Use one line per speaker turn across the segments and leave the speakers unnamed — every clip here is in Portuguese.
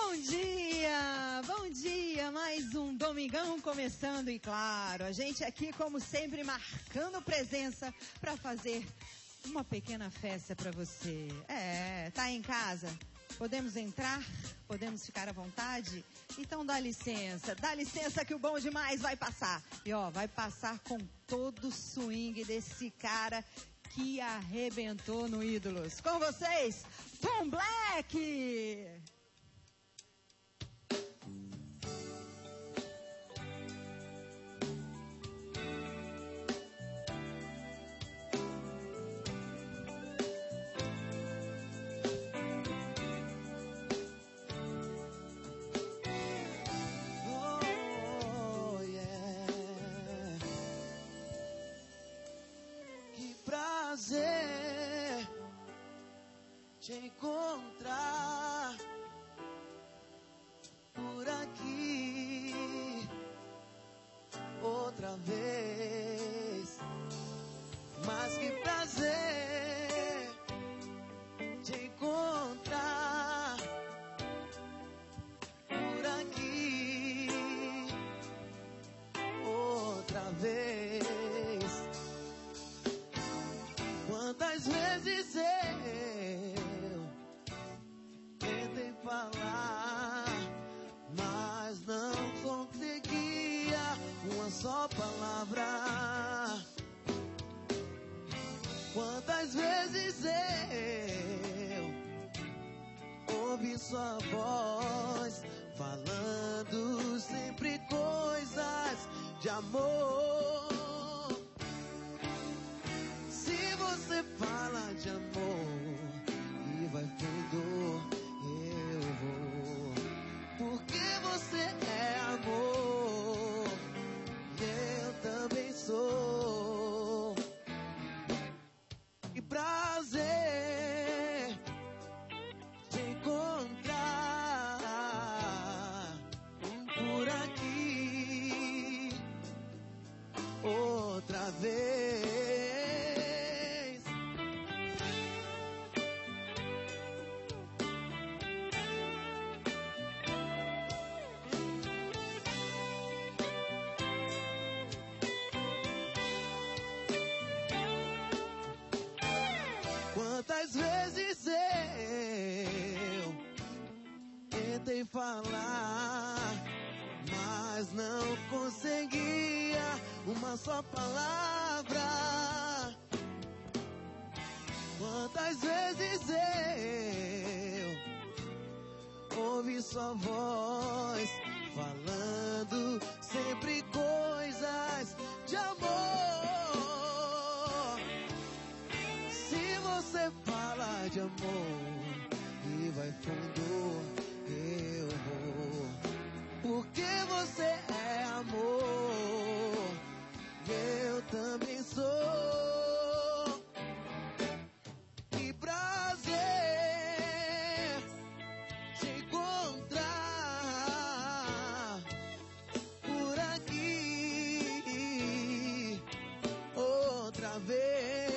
Bom dia, mais um domingão começando e claro, a gente aqui como sempre marcando presença para fazer uma pequena festa para você. Tá em casa? Podemos entrar? Podemos ficar à vontade? Então dá licença que o Bom Demais vai passar. E vai passar com todo o swing desse cara que arrebentou no Ídolos. Com vocês, Tom Black!
Prazer te encontrar por aqui outra vez. Mas que prazer te encontrar por aqui outra vez. Quantas vezes eu tentei falar, mas não conseguia uma só palavra. Quantas vezes eu ouvi sua voz falando sempre coisas de amor. Você fala de amor e vai fundo, eu vou. Porque você é amor e eu também sou. Que prazer te encontrar por aqui outra vez. Quantas vezes eu tentei falar, mas não conseguia uma só palavra. Quantas vezes eu ouvi sua voz falando sempre coisas de amor. Você fala de amor e vai fundo, eu vou. Porque você é amor e eu também sou. Que prazer te encontrar por aqui outra vez.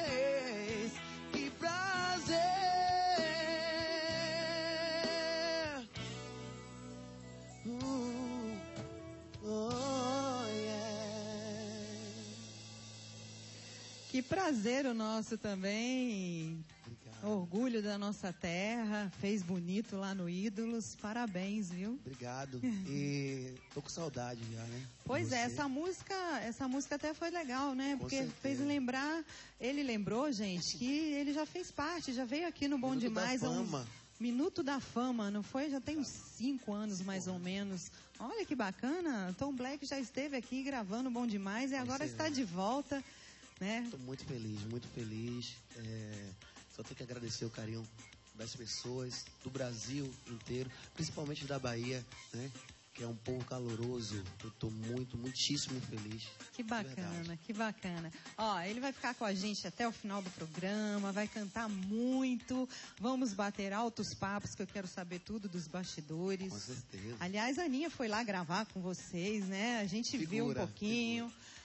Que prazer o nosso também.
Obrigado.
Orgulho da nossa terra, fez bonito lá no Ídolos, parabéns, viu?
Obrigado. E tô com saudade já, né?
Pois é, essa música até foi legal, né?
Com
porque
certeza.
Fez lembrar, ele lembrou, gente, que ele já fez parte, já veio aqui no Bom
Minuto
Demais.
da Fama.
Minuto da Fama, não foi? Já tem uns 5 anos mais ou menos. Olha que bacana, Tom Black já esteve aqui gravando Bom Demais e agora está de volta, né?
Estou muito feliz, muito feliz. Só tenho que agradecer o carinho das pessoas do Brasil inteiro, principalmente da Bahia, né? Que é um povo caloroso. Eu estou muitíssimo feliz.
Que bacana, que bacana. Ó, ele vai ficar com a gente até o final do programa, vai cantar muito, vamos bater altos papos, que eu quero saber tudo dos bastidores.
Com certeza.
Aliás, a Aninha foi lá gravar com vocês, né? A gente viu um pouquinho.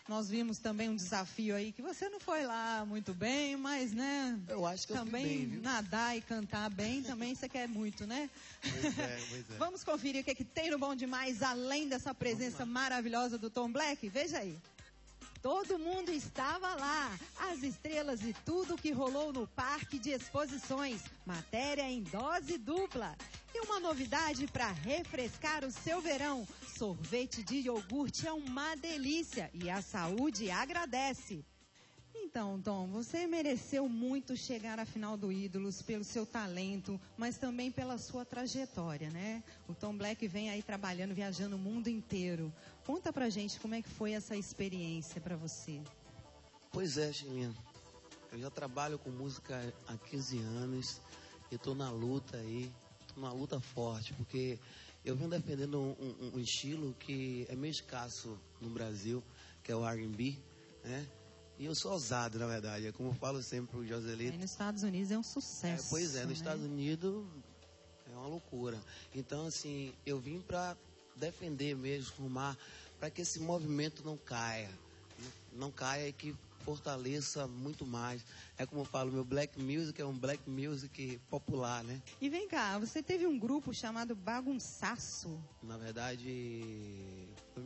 Nós vimos também um desafio aí, que você não foi lá muito bem, mas, né?
Eu acho que
também
eu fui bem, viu?
nadar e cantar bem, também você quer muito, né?
Pois é.
Vamos conferir o que tem no Bom Demais, além dessa presença maravilhosa do Tom Black? Veja aí. Todo mundo estava lá, as estrelas e tudo que rolou no Parque de Exposições, matéria em dose dupla. E uma novidade para refrescar o seu verão, sorvete de iogurte é uma delícia e a saúde agradece. Então, Tom, você mereceu muito chegar à final do Ídolos pelo seu talento, mas também pela sua trajetória, né? O Tom Black vem aí trabalhando, viajando o mundo inteiro. Conta pra gente como é que foi essa experiência pra você.
Pois é, Chilinha. Eu já trabalho com música há 15 anos e tô na luta aí, tô numa luta forte, porque eu venho defendendo um estilo que é meio escasso no Brasil, que é o R&B, né? E eu sou ousado, na verdade. É como eu falo sempre pro Joselito.
Aí nos Estados Unidos é um sucesso.
Pois é, nos
né?
Estados Unidos é uma loucura. Então, assim, eu vim para defender mesmo, formar, para que esse movimento não caia. Não caia e que fortaleça muito mais. É como eu falo, meu black music é um black music popular, né?
E vem cá, você teve um grupo chamado Bagunçaço.
Na verdade, foi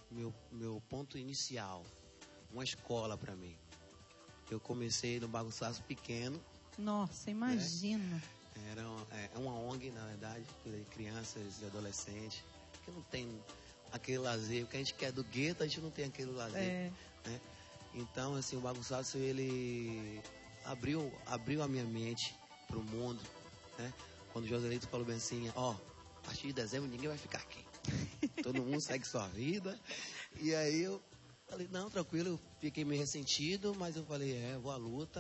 meu ponto inicial. Uma escola para mim. Eu comecei no Bagunçaço pequeno.
Nossa, imagina.
Né? É uma ONG, na verdade, de crianças e adolescentes, que não tem aquele lazer. O que a gente quer do gueto, a gente não tem aquele lazer. Né? Então, assim, o Bagunçaço, ele abriu a minha mente pro mundo. Né? Quando o Joselito falou bem assim, a partir de dezembro ninguém vai ficar aqui. Todo mundo segue sua vida. E aí eu falei, não, tranquilo, eu fiquei meio ressentido, mas eu falei, vou à luta.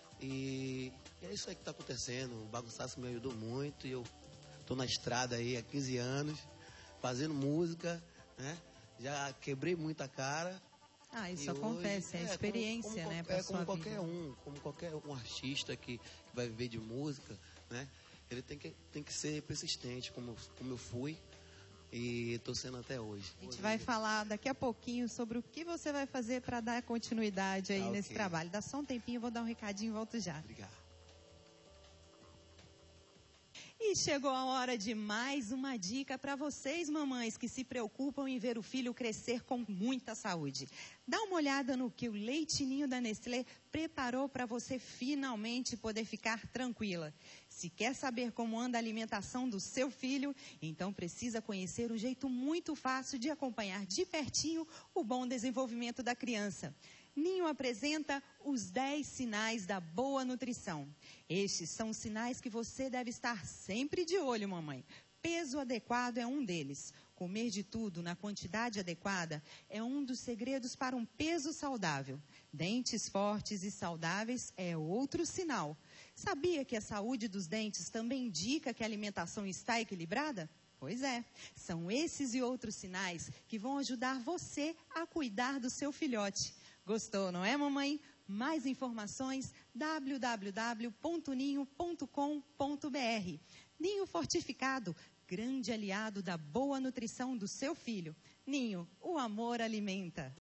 E é isso aí que tá acontecendo. O Bagunçaço me ajudou muito e eu tô na estrada aí há 15 anos, fazendo música, né? Já quebrei muita cara.
Isso acontece, é experiência, né?
Como qualquer um artista que vai viver de música, né? Ele tem que ser persistente, como eu fui. E estou sendo até hoje.
A gente vai falar daqui a pouquinho sobre o que você vai fazer para dar continuidade aí nesse trabalho. Dá só um tempinho, eu vou dar um recadinho e volto já.
Obrigado.
E chegou a hora de mais uma dica para vocês, mamães, que se preocupam em ver o filho crescer com muita saúde. Dá uma olhada no que o Leite Ninho da Nestlé preparou para você finalmente poder ficar tranquila. Se quer saber como anda a alimentação do seu filho, então precisa conhecer um jeito muito fácil de acompanhar de pertinho o bom desenvolvimento da criança. Ninho apresenta os 10 sinais da boa nutrição. Estes são os sinais que você deve estar sempre de olho, mamãe. Peso adequado é um deles. Comer de tudo na quantidade adequada é um dos segredos para um peso saudável. Dentes fortes e saudáveis é outro sinal. Sabia que a saúde dos dentes também indica que a alimentação está equilibrada? Pois é, são esses e outros sinais que vão ajudar você a cuidar do seu filhote. Gostou, não é, mamãe? Mais informações, www.ninho.com.br. Ninho Fortificado, grande aliado da boa nutrição do seu filho. Ninho, o amor alimenta.